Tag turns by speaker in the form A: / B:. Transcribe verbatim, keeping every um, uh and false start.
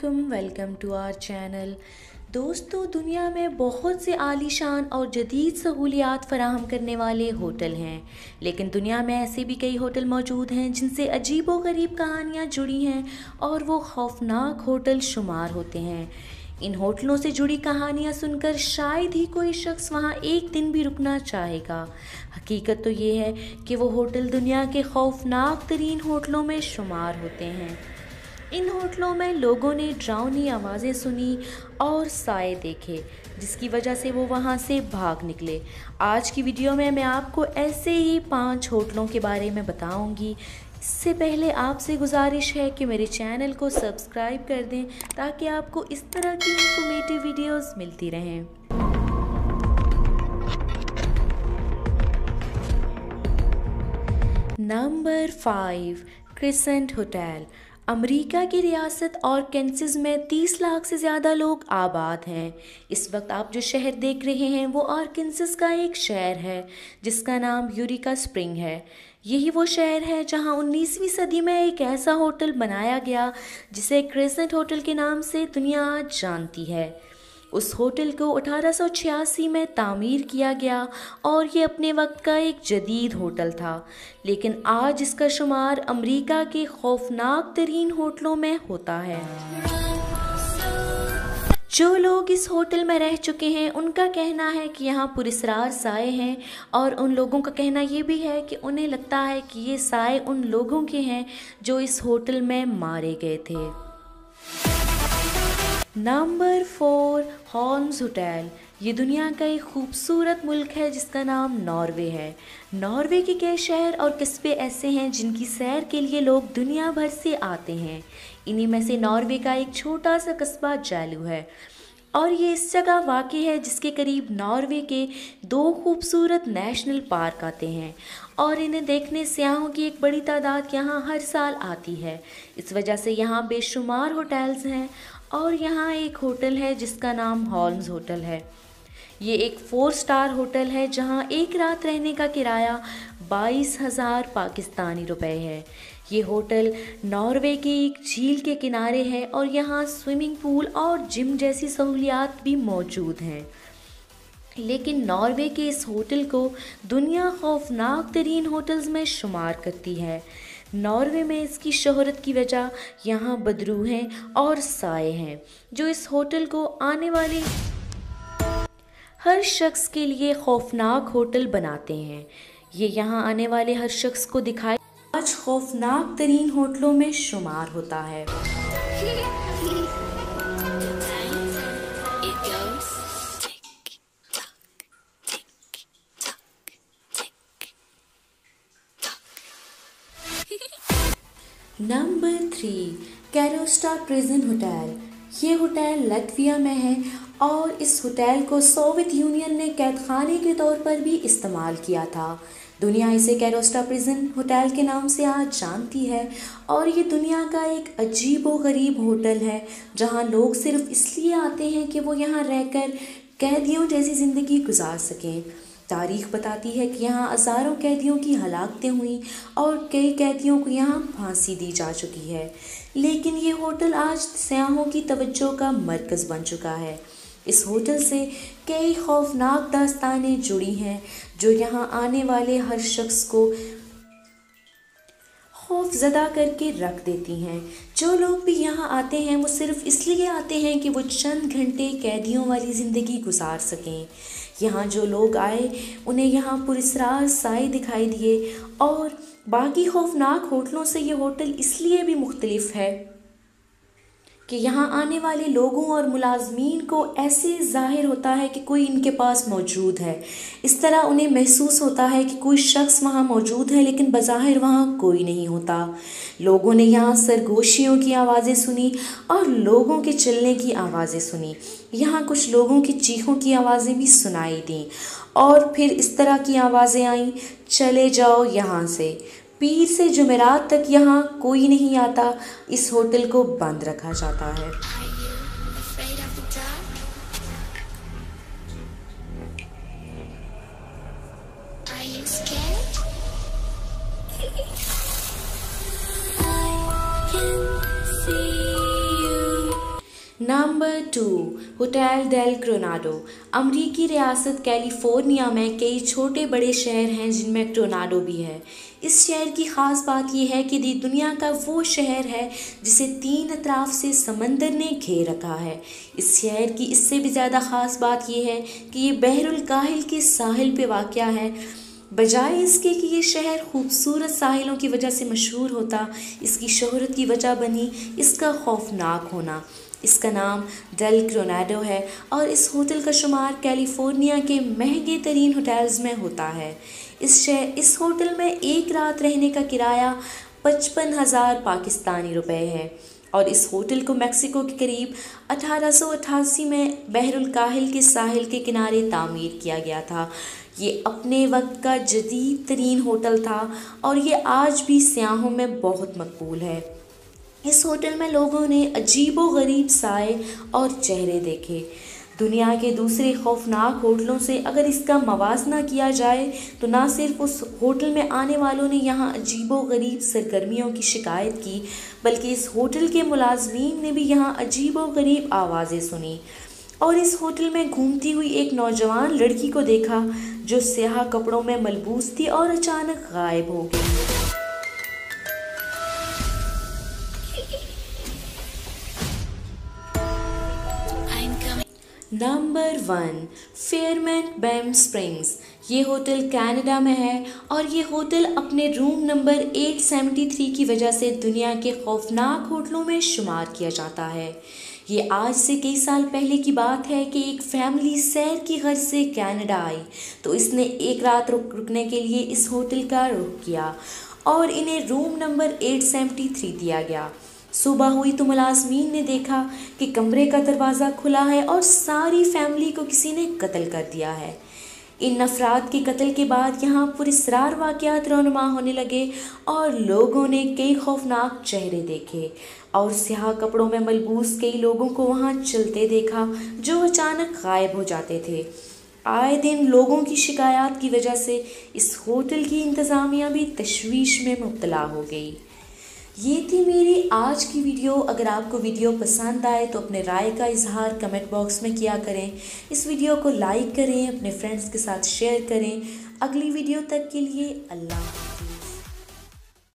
A: अस्सलामुअलैकुम, welcome to our channel. दोस्तों, दुनिया में बहुत से आलीशान और जदीद सहूलियात फराहम करने वाले होटल हैं, लेकिन दुनिया में ऐसे भी कई होटल मौजूद हैं जिनसे अजीब व गरीब कहानियाँ जुड़ी हैं और वो खौफनाक होटल शुमार होते हैं। इन होटलों से जुड़ी कहानियाँ सुनकर शायद ही कोई शख्स वहाँ एक दिन भी रुकना चाहेगा। हकीकत तो ये है कि वो होटल दुनिया के खौफनाक तरीन होटलों में शुमार होते हैं। इन होटलों में लोगों ने डरावनी आवाज़ें सुनी और साए देखे, जिसकी वजह से वो वहाँ से भाग निकले। आज की वीडियो में मैं आपको ऐसे ही पांच होटलों के बारे में बताऊंगी। इससे पहले आपसे गुजारिश है कि मेरे चैनल को सब्सक्राइब कर दें ताकि आपको इस तरह की इंफॉर्मेटिव वीडियोस मिलती रहें। Number five, crescent hotel. America की रियासत आर्कांसस में तीस लाख से ज़्यादा लोग आबाद हैं। इस वक्त आप जो शहर देख रहे हैं वो आर्कांसस का एक शहर है जिसका नाम यूरेका स्प्रिंग है। यही वो शहर है जहां उन्नीसवीं सदी में एक ऐसा होटल बनाया गया जिसे क्रिसेंट होटल के नाम से दुनिया आज जानती है। उस होटल को अठारह सौ छियासी में तामीर किया गया और ये अपने वक्त का एक जदीद होटल था, लेकिन आज इसका शुमार अमेरिका के खौफनाक तरीन होटलों में होता है। जो लोग इस होटल में रह चुके हैं उनका कहना है कि यहाँ पुरस्रार साए हैं, और उन लोगों का कहना ये भी है कि उन्हें लगता है कि ये साए उन लोगों के हैं जो इस होटल में मारे गए थे। Number four, Holmes hotel. ये दुनिया का एक खूबसूरत मुल्क है जिसका नाम नॉर्वे है। नॉर्वे के कई शहर और कस्बे ऐसे हैं जिनकी सैर के लिए लोग दुनिया भर से आते हैं। इन्हीं में से नॉर्वे का एक छोटा सा कस्बा जालू है, और ये इस जगह वाक़ है जिसके करीब नॉर्वे के दो खूबसूरत नेशनल पार्क आते हैं, और इन्हें देखने सयाहों की एक बड़ी तादाद यहाँ हर साल आती है। इस वजह से यहाँ बेशुमार होटल्स हैं, और यहाँ एक होटल है जिसका नाम हॉल्म्स होटल है। ये एक फोर स्टार होटल है जहाँ एक रात रहने का किराया बाईस हज़ार पाकिस्तानी रुपए है। ये होटल नॉर्वे की एक झील के किनारे है और यहाँ स्विमिंग पूल और जिम जैसी सहूलियात भी मौजूद हैं। लेकिन नॉर्वे के इस होटल को दुनिया खौफनाक तरीन होटल्स में शुमार करती है। नॉर्वे में इसकी शोहरत की वजह यहाँ बदरूहें और साए हैं जो इस होटल को आने वाले हर शख्स के लिए खौफनाक होटल बनाते हैं। ये यहाँ आने वाले हर शख्स को दिखाए आज खौफनाक तरीन होटलों में शुमार होता है। Number three, Karosta prison hotel. ये होटल लत्विया में है और इस होटल को सोवियत यूनियन ने कैदखाने के तौर पर भी इस्तेमाल किया था। दुनिया इसे कैरोस्टा प्रिजन होटल के नाम से आज जानती है, और ये दुनिया का एक अजीब व गरीब होटल है जहाँ लोग सिर्फ इसलिए आते हैं कि वो यहाँ रहकर कैदियों जैसी ज़िंदगी गुजार सकें। तारीख बताती है कि यहाँ हज़ारों कैदियों की हलाकतें हुई और कई कैदियों को यहाँ फांसी दी जा चुकी है, लेकिन ये होटल आज सयाहों की तवज्जो का मरकज़ बन चुका है। इस होटल से कई खौफनाक दास्तानें जुड़ी हैं जो यहाँ आने वाले हर शख्स को खौफज़दा करके रख देती हैं। जो लोग भी यहाँ आते हैं वो सिर्फ इसलिए आते हैं कि वो चंद घंटे कैदियों वाली ज़िंदगी गुजार सकें। यहाँ जो लोग आए उन्हें यहाँ पुरस्रार साए दिखाई दिए, और बाकी खौफनाक होटलों से ये होटल इसलिए भी मुख्तलिफ है कि यहाँ आने वाले लोगों और मुलाजमीन को ऐसे ज़ाहिर होता है कि कोई इनके पास मौजूद है। इस तरह उन्हें महसूस होता है कि कोई शख्स वहाँ मौजूद है, लेकिन बज़ाहिर वहाँ कोई नहीं होता। लोगों ने यहाँ सरगोशियों की आवाज़ें सुनी और लोगों के चलने की आवाज़ें सुनी। यहाँ कुछ लोगों की चीखों की आवाज़ें भी सुनाई दी, और फिर इस तरह की आवाज़ें आईं, चले जाओ यहाँ से, पीर से जुमेरात तक यहाँ कोई नहीं आता। इस होटल को बंद रखा जाता है। Number two, hotel del Coronado. अमरीकी रियासत कैलिफोर्निया में कई छोटे बड़े शहर हैं जिनमें कोरोनाडो भी है। इस शहर की ख़ास बात यह है कि ये दुनिया का वो शहर है जिसे तीन अतराफ से समंदर ने घेर रखा है। इस शहर की इससे भी ज़्यादा ख़ास बात यह है कि ये बहरुल काहिल के साहिल पे वाक़या है। बजाय इसके कि ये शहर खूबसूरत साहिलों की वजह से मशहूर होता, इसकी शोहरत की वजह बनी इसका खौफनाक होना। इसका नाम डेल कोरोनाडो है और इस होटल का शुमार कैलिफोर्निया के महंगे तरीन होटल्स में होता है। इस शहर इस होटल में एक रात रहने का किराया पचपन हज़ार पाकिस्तानी रुपए है और इस होटल को मेक्सिको के करीब अठारह सौ अट्ठासी में बहरुल काहिल के साहिल के किनारे तामीर किया गया था। ये अपने वक्त का जदीद तरीन होटल था और ये आज भी सयाहों में बहुत मकबूल है। इस होटल में लोगों ने अजीबो गरीब साए और चेहरे देखे। दुनिया के दूसरे खौफनाक होटलों से अगर इसका मवाजना किया जाए तो ना सिर्फ उस होटल में आने वालों ने यहाँ अजीबो गरीब सरगर्मियों की शिकायत की, बल्कि इस होटल के मुलाजमीन ने भी यहाँ अजीबो गरीब आवाज़ें सुनी और इस होटल में घूमती हुई एक नौजवान लड़की को देखा जो स्याह कपड़ों में मलबूस थी और अचानक गायब हो गई। Number one, Fairmont Banff Springs. ये होटल कनाडा में है और ये होटल अपने रूम नंबर आठ सौ तिहत्तर की वजह से दुनिया के खौफनाक होटलों में शुमार किया जाता है। ये आज से कई साल पहले की बात है कि एक फैमिली सैर की गर्ज से कनाडा आई तो इसने एक रात रुक रुकने के लिए इस होटल का रुख किया और इन्हें रूम नंबर आठ सौ तिहत्तर दिया गया। सुबह हुई तो मुलाजमीन ने देखा कि कमरे का दरवाज़ा खुला है और सारी फैमिली को किसी ने कत्ल कर दिया है। इन अफराद के कत्ल के बाद यहाँ पुरस्रार वाक़यात रौनुमा होने लगे और लोगों ने कई खौफनाक चेहरे देखे और स्याह कपड़ों में मलबूस कई लोगों को वहाँ चलते देखा जो अचानक गायब हो जाते थे। आए दिन लोगों की शिकायत की वजह से इस होटल की इंतज़ामिया भी तशवीश में मुब्तला हो गई। ये थी मेरी आज की वीडियो। अगर आपको वीडियो पसंद आए तो अपने राय का इजहार कमेंट बॉक्स में किया करें। इस वीडियो को लाइक करें, अपने फ्रेंड्स के साथ शेयर करें। अगली वीडियो तक के लिए अल्लाह।